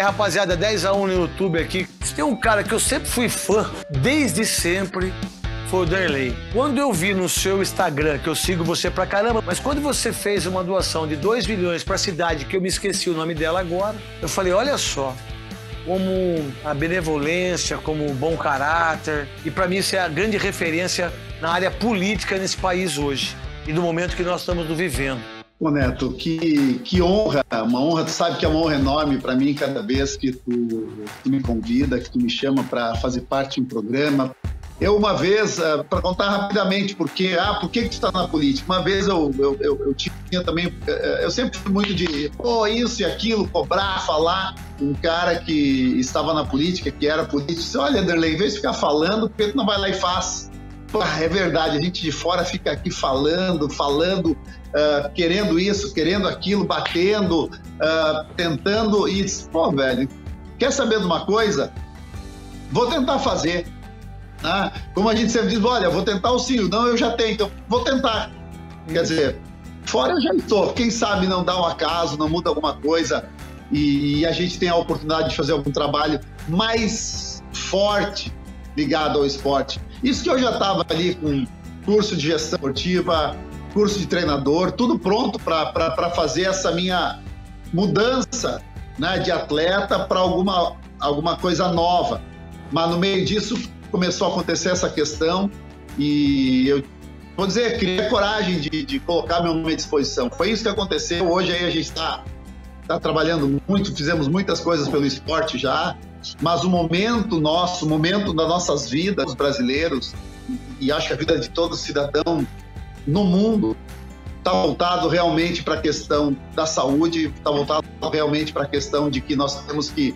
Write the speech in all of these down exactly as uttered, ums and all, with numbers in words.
rapaziada, dez a um no YouTube aqui. Se tem um cara que eu sempre fui fã, desde sempre, foi o Derlei. Quando eu vi no seu Instagram, que eu sigo você pra caramba, mas quando você fez uma doação de dois milhões pra cidade, que eu me esqueci o nome dela agora, eu falei, olha só, como a benevolência, como o bom caráter, e pra mim isso é a grande referência na área política nesse país hoje, e no momento que nós estamos vivendo. Ô Neto, que, que honra, uma honra, tu sabe que é uma honra enorme para mim cada vez que tu, tu me convida, que tu me chama para fazer parte de um programa. Eu uma vez, uh, para contar rapidamente, porque, ah, por que, que tu está na política? Uma vez eu, eu, eu, eu tinha também, uh, eu sempre fui muito de, pô, isso e aquilo, cobrar, falar. Um cara que estava na política, que era político, disse, olha, Derlei, em vez de ficar falando, por que tu não vai lá e faz? Pô, é verdade, a gente de fora fica aqui falando, falando, uh, querendo isso, querendo aquilo, batendo, uh, tentando, e disse, pô, velho, quer saber de uma coisa? Vou tentar fazer. Ah, como a gente sempre diz, olha, vou tentar o sim, não, eu já tenho, então vou tentar. Quer dizer, fora eu já estou. Quem sabe não dá um acaso, não muda alguma coisa e, e a gente tem a oportunidade de fazer algum trabalho mais forte ligado ao esporte. Isso que eu já estava ali com curso de gestão esportiva, curso de treinador, tudo pronto para fazer essa minha mudança, né, de atleta para alguma, alguma coisa nova. Mas no meio disso começou a acontecer essa questão e eu vou dizer, criei coragem de, de colocar meu nome à disposição. Foi isso que aconteceu. Hoje aí a gente está tá trabalhando muito, fizemos muitas coisas pelo esporte já, mas o momento nosso, o momento das nossas vidas, os brasileiros, e acho que a vida de todo cidadão no mundo está voltado realmente para a questão da saúde, está voltado realmente para a questão de que nós temos que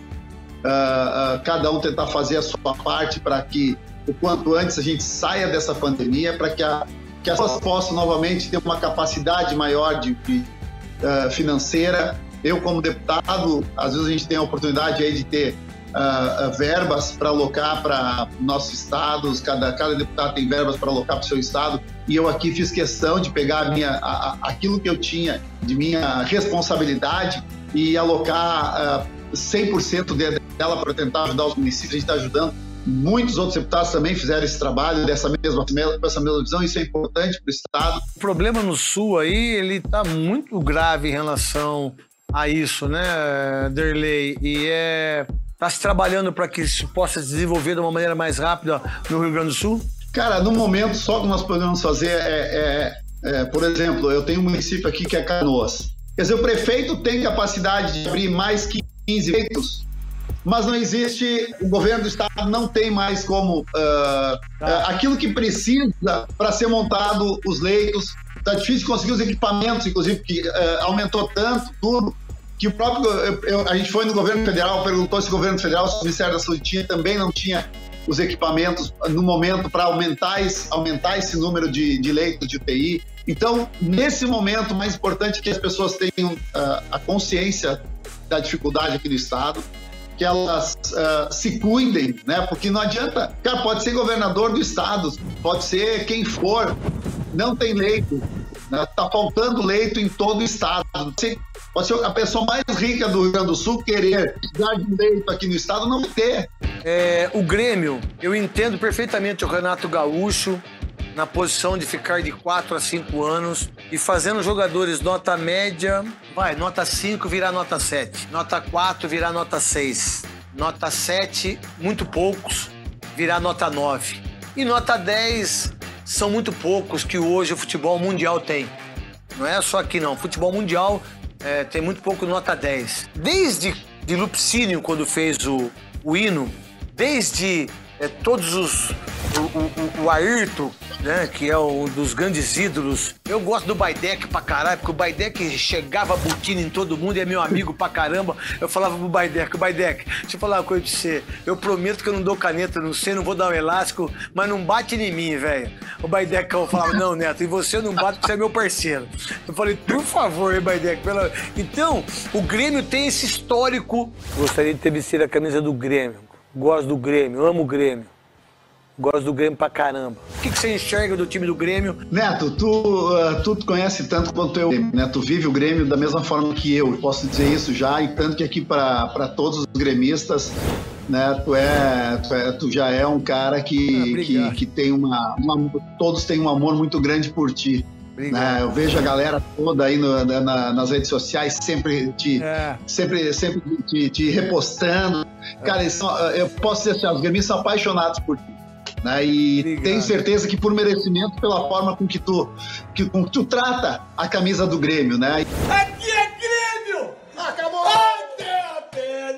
Uh, uh, cada um tentar fazer a sua parte para que o quanto antes a gente saia dessa pandemia, para que, a, que as pessoas possam novamente ter uma capacidade maior de, de, uh, financeira. Eu, como deputado, às vezes a gente tem a oportunidade aí de ter uh, uh, verbas para alocar para nossos estados, cada, cada deputado tem verbas para alocar para o seu estado, e eu aqui fiz questão de pegar a minha, a, a, aquilo que eu tinha de minha responsabilidade e alocar uh, cem por cento dela para tentar ajudar os municípios. A gente está ajudando. Muitos outros deputados também fizeram esse trabalho dessa mesma, essa mesma visão. Isso é importante para o Estado. O problema no Sul aí, ele está muito grave em relação a isso, né, Derlei? E é... está se trabalhando para que isso possa se desenvolver de uma maneira mais rápida no Rio Grande do Sul? Cara, no momento, só o que nós podemos fazer é, é, é, por exemplo, eu tenho um município aqui que é Canoas. Quer dizer, o prefeito tem capacidade de abrir mais quinze leitos, mas não existe, o governo do estado não tem mais como, uh, ah. uh, aquilo que precisa para ser montado os leitos. Está difícil conseguir os equipamentos, inclusive, que uh, aumentou tanto, tudo, que o próprio, eu, eu, a gente foi no governo federal, perguntou se o governo federal, se o Ministério da Saúde tinha, também não tinha os equipamentos no momento para aumentar esse, aumentar esse número de, de leitos de U T I. Então, nesse momento, o mais importante é que as pessoas tenham uh, a consciência da dificuldade aqui do estado, que elas uh, se cuidem, né? Porque não adianta, cara, pode ser governador do estado, pode ser quem for, não tem leito, né? Tá faltando leito em todo o estado. Pode ser a pessoa mais rica do Rio Grande do Sul querer dar de leito aqui no estado, não vai ter. É, o Grêmio, eu entendo perfeitamente o Renato Gaúcho na posição de ficar de quatro a cinco anos e fazendo jogadores nota média, vai, nota cinco virar nota sete, nota quatro virar nota seis, nota sete, muito poucos, virar nota nove. E nota dez são muito poucos que hoje o futebol mundial tem. Não é só aqui não, o futebol mundial é, tem muito pouco nota dez. Desde de Lupicínio, quando fez o, o hino, desde é, todos os... O, o, o Ayrton, né, que é um dos grandes ídolos. Eu gosto do Baidec pra caralho, porque o Baidec chegava botino em todo mundo e é meu amigo pra caramba. Eu falava pro Baidec, Baidec, deixa eu falar uma coisa de você. Eu prometo que eu não dou caneta no você, não vou dar um elástico, mas não bate em mim, velho. O Baidec falava, não, Neto, e você não bate porque você é meu parceiro. Eu falei, por favor, Baidec. Pela... Então, o Grêmio tem esse histórico. Gostaria de ter vestido a camisa do Grêmio. Gosto do Grêmio, amo o Grêmio. Gosto do Grêmio pra caramba. O que, que você enxerga do time do Grêmio? Neto, tu, uh, tu conhece tanto quanto eu, né? Tu vive o Grêmio da mesma forma que eu, posso dizer isso já, e tanto que aqui para todos os gremistas, né? Tu, é, tu, é, tu já é um cara que, ah, que, que tem uma, uma... Todos têm um amor muito grande por ti. Né? Eu vejo a galera toda aí no, na, nas redes sociais sempre te, é. sempre, sempre te, te repostando. É. Cara, são, eu posso dizer assim, os gremistas são apaixonados por ti. Né? E Obrigado. Tenho certeza que por merecimento, pela forma com que tu, que, com que tu trata a camisa do Grêmio, né? Aqui é Grêmio! Acabou! Até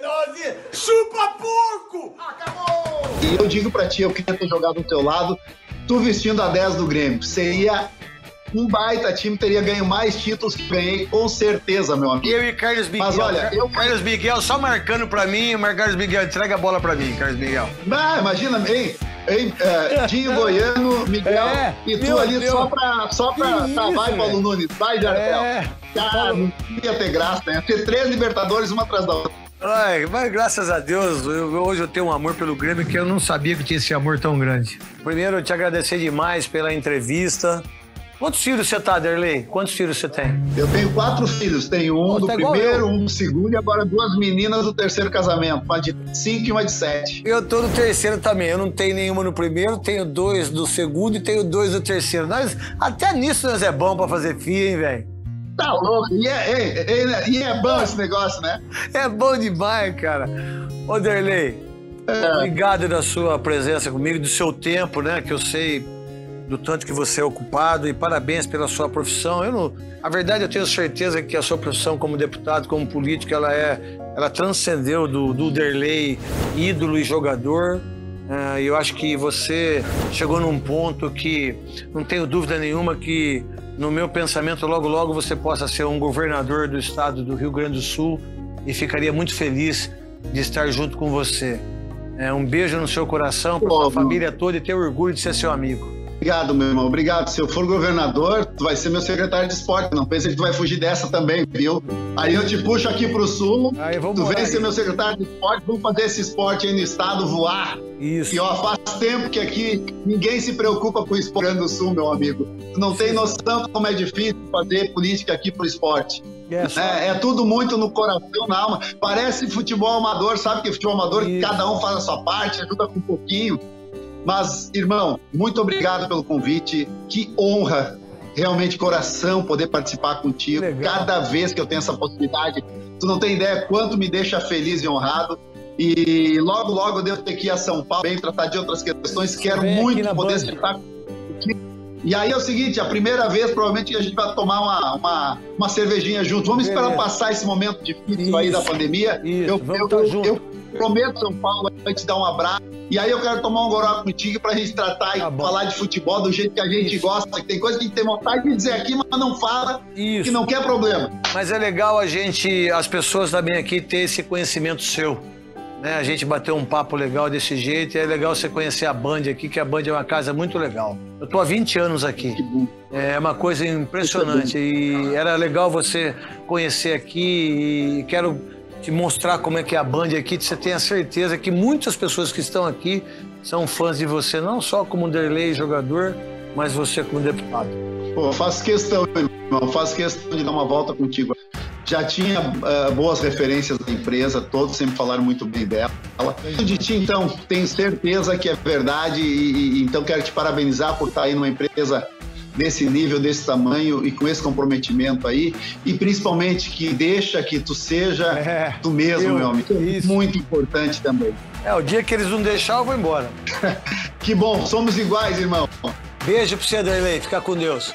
chupa porco! Acabou! E eu digo pra ti, eu queria ter jogado do teu lado, tu vestindo a dez do Grêmio, seria um baita time, teria ganho mais títulos que ganhei, com certeza, meu amigo. Eu e Carlos Miguel. Mas olha, eu... Carlos Miguel só marcando pra mim, mas Carlos Miguel, entrega a bola pra mim, Carlos Miguel. Ah, imagina, hein? Hein, é, Dinho Goiano, Miguel, é, e tu meu, ali meu. só pra, só pra, pra vai, Paulo Nunes, vai, Jardel. É. Cara, não ia ter graça, né? Ter três Libertadores, uma atrás da outra. Ai, mas graças a Deus, eu, hoje eu tenho um amor pelo Grêmio que eu não sabia que tinha esse amor tão grande. Primeiro, eu te agradecer demais pela entrevista. Quantos filhos você tá, Derlei? Quantos filhos você tem? Eu tenho quatro filhos. Tenho um Pô, do tá primeiro, um do segundo e agora duas meninas do terceiro casamento. Uma de cinco e uma de sete. Eu tô no terceiro também. Eu não tenho nenhuma no primeiro, tenho dois do segundo e tenho dois do terceiro. Nós, até nisso nós é bom pra fazer filho, hein, velho? Tá louco. E é, é, é, e é bom esse negócio, né? É bom demais, cara. Ô, Derlei, é. obrigado da sua presença comigo, do seu tempo, né? Que eu sei do tanto que você é ocupado, e parabéns pela sua profissão. Eu não, a verdade, eu tenho certeza que a sua profissão como deputado, como político, ela é, ela transcendeu do, do Derlei, ídolo e jogador. E uh, eu acho que você chegou num ponto que não tenho dúvida nenhuma que, no meu pensamento, logo logo você possa ser um governador do estado do Rio Grande do Sul, e ficaria muito feliz de estar junto com você. É, um beijo no seu coração, para sua família toda, e ter orgulho de ser seu amigo. Obrigado, meu irmão. Obrigado. Se eu for governador, tu vai ser meu secretário de esporte. Não pensa que tu vai fugir dessa também, viu? Aí eu te puxo aqui pro sul, aí, tu vem ser meu secretário de esporte, vamos fazer esse esporte aí no estado voar. Isso. E ó, faz tempo que aqui ninguém se preocupa com o esporte do sul, meu amigo. Tu não tem noção como é difícil fazer política aqui pro esporte. Yes. É, é tudo muito no coração, na alma. Parece futebol amador, sabe que futebol amador, que cada um faz a sua parte, ajuda com um pouquinho. Mas, irmão, muito obrigado pelo convite. Que honra, realmente, coração, poder participar contigo. Legal. Cada vez que eu tenho essa possibilidade, tu não tem ideia quanto me deixa feliz e honrado. E logo, logo eu devo ter que ir a São Paulo, bem tratar de outras questões. Quero muito poder estar contigo. E aí é o seguinte, a primeira vez, provavelmente, a gente vai tomar uma, uma, uma cervejinha junto. Vamos esperar é. passar esse momento difícil isso, aí da pandemia. Isso, eu, vamos eu, eu, eu prometo, São Paulo, a gente dar um abraço. E aí eu quero tomar um goró contigo pra gente tratar tá e bom. falar de futebol do jeito que a gente isso. gosta. Tem coisa que a gente tem vontade de dizer aqui, mas não fala, isso. que não quer problema. Mas é legal a gente, as pessoas também aqui, ter esse conhecimento seu. Né? A gente bateu um papo legal desse jeito, e é legal você conhecer a Band aqui, que a Band é uma casa muito legal. Eu tô há vinte anos aqui. É uma coisa impressionante. E era legal você conhecer aqui, e quero te mostrar como é que é a Band aqui. Você tenha certeza que muitas pessoas que estão aqui são fãs de você, não só como Derlei jogador, mas você como deputado. Pô, faço questão, irmão, faço questão de dar uma volta contigo. Já tinha uh, boas referências da empresa, todos sempre falaram muito bem dela. De ti, então, tenho certeza que é verdade, e, e então quero te parabenizar por estar aí numa empresa desse nível, desse tamanho e com esse comprometimento aí, e principalmente que deixa que tu seja é, tu mesmo, eu, meu amigo. Isso. Muito importante também. É, o dia que eles não deixar, eu vou embora. Que bom, somos iguais, irmão. Beijo pra você, Derlei. Fica com Deus.